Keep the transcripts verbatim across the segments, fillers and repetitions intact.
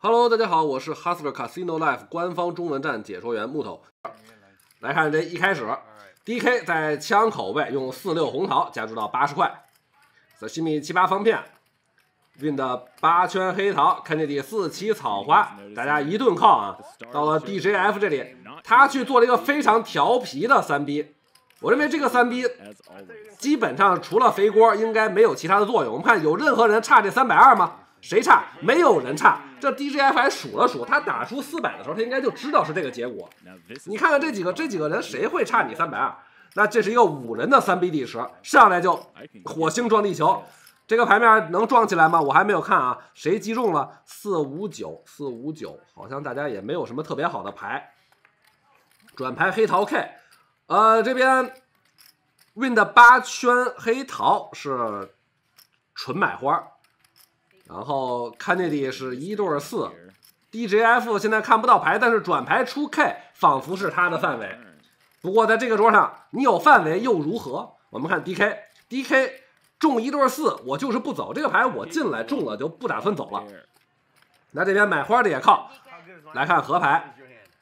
Hello， 大家好，我是 Hustler Casino Life 官方中文站解说员木头。来看这一开始 ，D K 在枪口位用四六红桃加注到八十块 ，Sashimi 七八方片 ，Win 的八圈黑桃 ，Kennedy 四七草花，大家一顿靠啊。到了 D J F 这里，他去做了一个非常调皮的三 B， 我认为这个三 B 基本上除了肥锅应该没有其他的作用。我们看有任何人差这三百二吗？ 谁差？没有人差。这 D J F 还数了数，他打出四百的时候，他应该就知道是这个结果。你看看这几个，这几个人谁会差你三百二？那这是一个五人的三 B 第十，上来就火星撞地球。这个牌面能撞起来吗？我还没有看啊。谁击中了？四五九，四五九，好像大家也没有什么特别好的牌。转牌黑桃 K， 呃，这边 Win 的八圈黑桃是纯买花。 然后 Kennedy 是一对四 ，D J F 现在看不到牌，但是转牌出 K 仿佛是他的范围。不过在这个桌上，你有范围又如何？我们看 D K，D K 中一对四，我就是不走这个牌，我进来中了就不打算走了。那这边买花的也靠，来看河牌。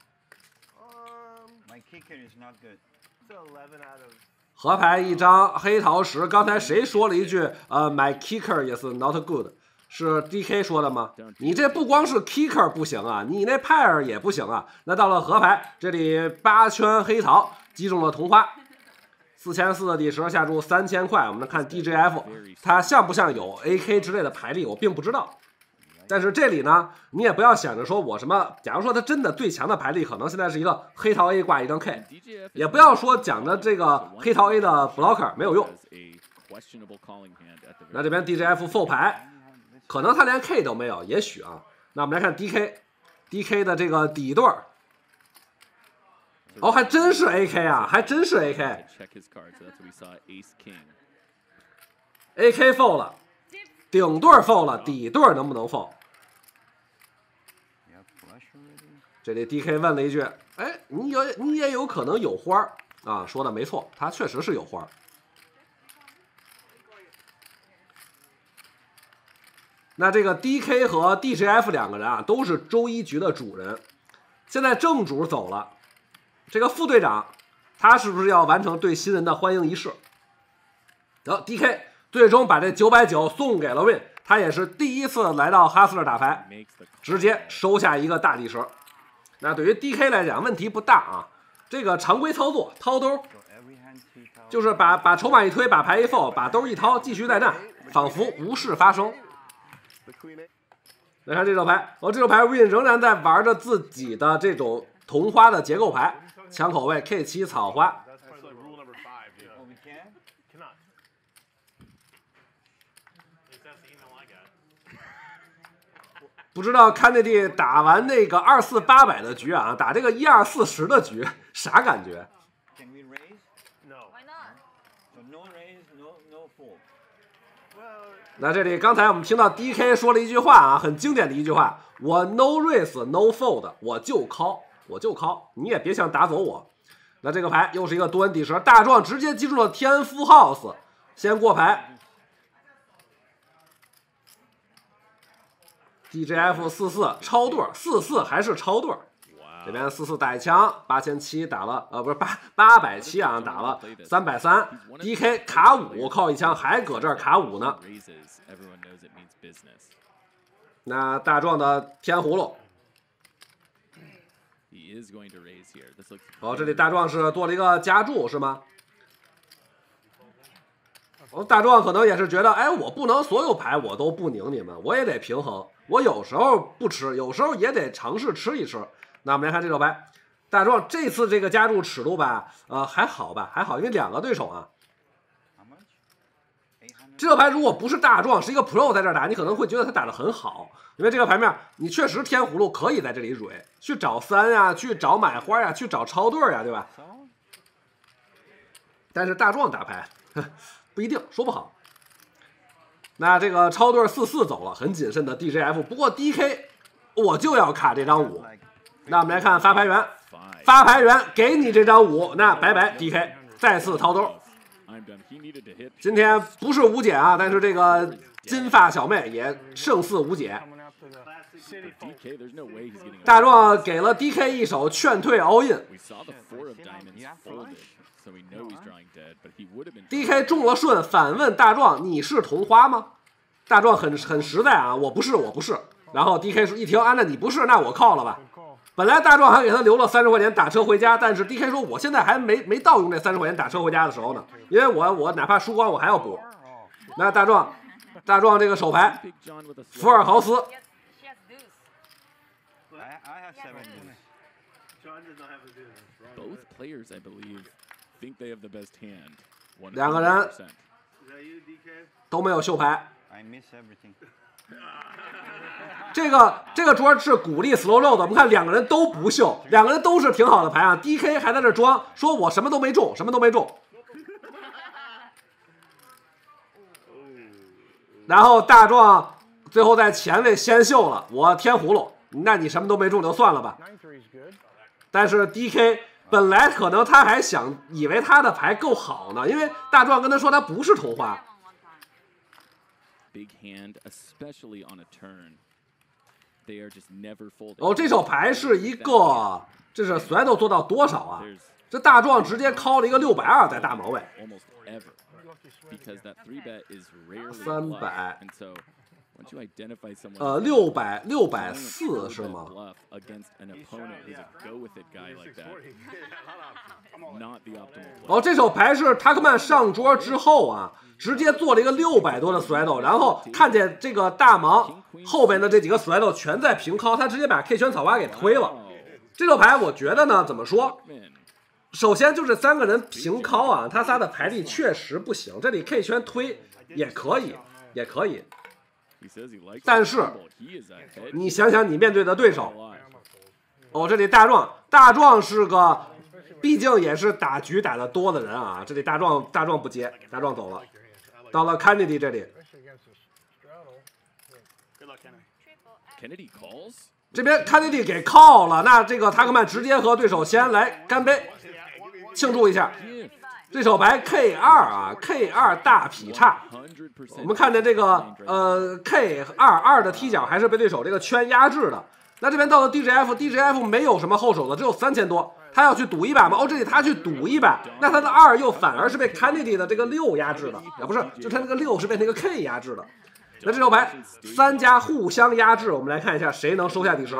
河牌一张黑桃十，刚才谁说了一句呃 ，My kicker is not good。 是 D K 说的吗？你这不光是 kicker 不行啊，你那派尔也不行啊。那到了河牌，这里八圈黑桃击中了同花，四千四的底十下注三千块。我们看 D J F， 它像不像有 A K 之类的牌力，我并不知道。但是这里呢，你也不要想着说我什么，假如说它真的最强的牌力，可能现在是一个黑桃 A 挂一张 K， 也不要说讲的这个黑桃 A 的 blocker 没有用。那这边 D J F fold 牌。 可能他连 K 都没有，也许啊。那我们来看 D K，D K 的这个底对儿，哦，还真是 A K 啊，还真是 A K。A K fold 了，顶对 fold 了，底对能不能 fold？ 这里 D K 问了一句：“哎，你也你也有可能有花啊？”说的没错，他确实是有花。 那这个 D K 和 D J F 两个人啊，都是周一局的主人。现在正主走了，这个副队长他是不是要完成对新人的欢迎仪式？然后 D K 最终把这九百九送给了 Win， 他也是第一次来到哈斯勒打牌，直接收下一个大地蛇。那对于 D K 来讲问题不大啊，这个常规操作掏兜，就是把把筹码一推，把牌一 fold， 把兜一掏，继续再战，仿佛无事发生。 来看这手牌，哦，这手牌 Win 仍然在玩着自己的这种同花的结构牌，枪口位 K 七草花。不知道 Kennedy 打完那个二四八百的局啊，打这个一二四十的局啥感觉？ 那这里刚才我们听到 D K 说了一句话啊，很经典的一句话，我 no raise no fold， 我就 call， 我就 call， 你也别想打走我。那这个牌又是一个多恩底蛇，大壮直接击中了天夫 house， 先过牌。D J F 四四超对，四四还是超对。 这边四四打一枪，八千七打了，呃，不是八八百七啊，打了三百三。D K 卡五靠一枪，还搁这儿卡五呢。那大壮的天葫芦，哦，这里大壮是多了一个加注是吗？哦，大壮可能也是觉得，哎，我不能所有牌我都不拧你们，我也得平衡，我有时候不吃，有时候也得尝试吃一吃。 那我们来看这手牌，大壮这次这个加注尺度吧，呃，还好吧，还好，因为两个对手啊。这个牌如果不是大壮，是一个 Pro 在这儿打，你可能会觉得他打得很好，因为这个牌面你确实天葫芦可以在这里蕊，去找三呀，去找买花呀，去找超对呀，对吧？但是大壮打牌不一定，说不好。那这个超对四四走了，很谨慎的 D J F， 不过 D K 我就要卡这张五。 那我们来看发牌员，发牌员给你这张五，那拜拜 D K 再次掏兜。今天不是无解啊，但是这个金发小妹也胜似无解。 大壮给了 D K 一手劝退 all in。D K 中了顺，反问大壮：“你是同花吗？”大壮很很实在啊，我不是，我不是。然后 D K 说一听啊，那你不是，那我靠了吧。本来大壮还给他留了三十块钱打车回家，但是 D K 说我现在还没没到用这三十块钱打车回家的时候呢，因为我我哪怕输光我还要补。那大壮，大壮这个手牌，福尔豪斯。两个人都没有秀牌。这个这个桌是鼓励 slow roll 的，我们看两个人都不秀，两个人都是挺好的牌啊。D K 还在这装，说我什么都没中，什么都没中。然后大壮最后在前位先秀了，我天葫芦，那你什么都没中就算了吧。但是 D K 本来可能他还想以为他的牌够好呢，因为大壮跟他说他不是同花。哦，这手牌是一个，这是 Straddle 做到多少啊？这大壮直接 call 了一个六百二在大盲位，三百，呃，六百六百四是吗？哦，这手牌是塔克曼上桌之后啊，直接做了一个六百多的 Straddle， 然后看见这个大盲后边的这几个 Straddle 全在平靠，他直接把 K 圈草花给推了。这手牌我觉得呢，怎么说？首先就是三个人平靠啊，他仨的牌力确实不行，这里 K 圈推也可以，也可以。但是你想想你面对的对手，哦，这里大壮，大壮是个，毕竟也是打局打得多的人啊。这里大壮大壮不接，大壮走了，到了 Kennedy 这里，这边 Kennedy 给 call 了，那这个塔克曼直接和对手先来干杯，庆祝一下。这手牌 K 二 啊 ，K 二 大劈叉。我们看见这个呃 K 二 二的踢脚还是被对手这个圈压制的。那这边到了 D J F，D J F 没有什么后手的，只有三千多，他要去赌一把吗？哦，这里他去赌一把，那他的二又反而是被 Kennedy 的这个六压制的，也不是，就他那个六是被那个 K 压制的。那这手牌三家互相压制，我们来看一下谁能收下第十。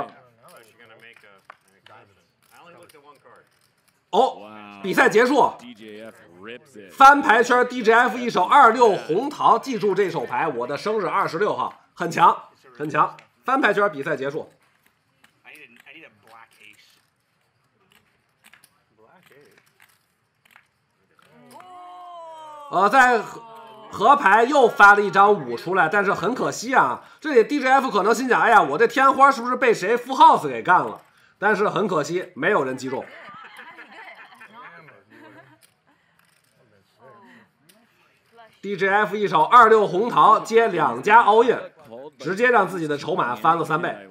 哦，比赛结束。翻牌圈 D J F 一手二六红桃，记住这手牌，我的生日二十六号，很强很强。翻牌圈比赛结束。呃，在河牌又发了一张五出来，但是很可惜啊，这里 D J F 可能心想，哎呀，我这天花是不是被谁 full house 给干了？但是很可惜，没有人击中。D J F 一手二六红桃接两家 all in， 直接让自己的筹码翻了三倍。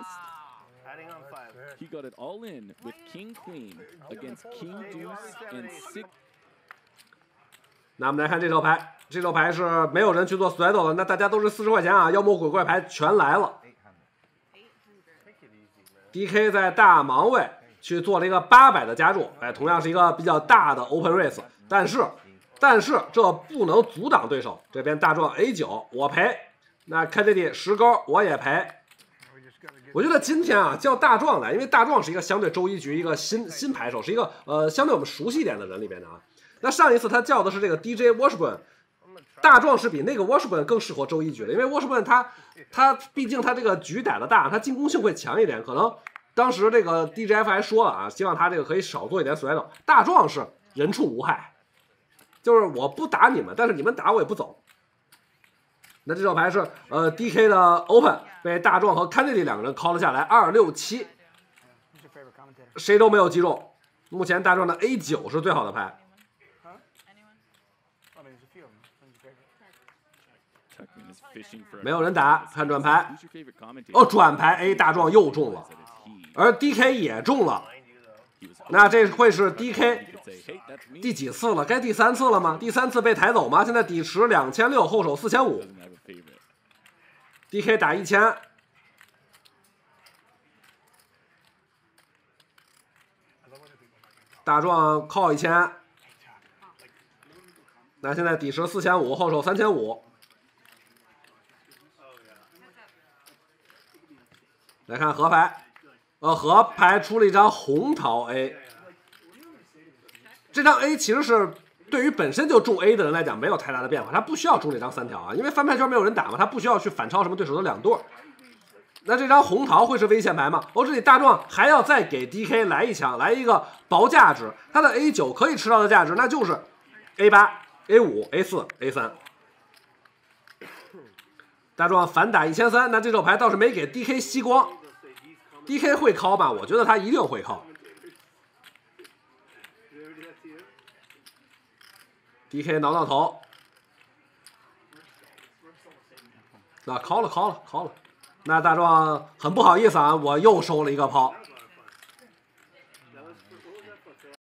那我们来看这手牌，这手牌是没有人去做 straddle 的，那大家都是四十块钱啊，妖魔鬼怪牌全来了。D K 在大盲位去做了一个八百的加注，哎，同样是一个比较大的 open race， 但是。但是这不能阻挡对手，这边大壮 A 九 我赔，那 Kennedy 十勾我也赔。我觉得今天啊叫大壮来，因为大壮是一个相对周一局一个新新牌手，是一个呃相对我们熟悉一点的人里边的啊。那上一次他叫的是这个 D J Washburn， 大壮是比那个 Washburn 更适合周一局的，因为 Washburn 他他毕竟他这个局打得大，他进攻性会强一点，可能当时这个 D J F 还说了啊，希望他这个可以少做一点 straddle。大壮是人畜无害。就是我不打你们，但是你们打我也不走。那这手牌是呃 D K 的 Open 被大壮和 Kennedy 两个人 call 了下来，二六七，谁都没有击中。目前大壮的 A 九 是最好的牌。没有人打，看转牌。哦，转牌 A 大壮又中了，而 D K 也中了。那这会是 D K 第几次了？该第三次了吗？第三次被抬走吗？现在底池两千六，后手四千五。D K 打一千， 大壮靠一千。那现在底池四千五，后手三千五。来看河牌，呃，河牌出了一张红桃 A。这张 A 其实是对于本身就中 A 的人来讲没有太大的变化，他不需要中这张三条啊，因为翻牌圈没有人打嘛，他不需要去反超什么对手的两对。那这张红桃会是危险牌吗？哦，这里大壮还要再给 D K 来一枪，来一个薄价值，他的 A 九可以吃到的价值那就是 A 八、A 五、A 四、A 三。大壮反打一千三，那这手牌倒是没给 D K 吸光。D K 会call吗？我觉得他一定会call。D K 挠挠头，那call了 call 了 call 了。那大壮很不好意思啊，我又收了一个抛。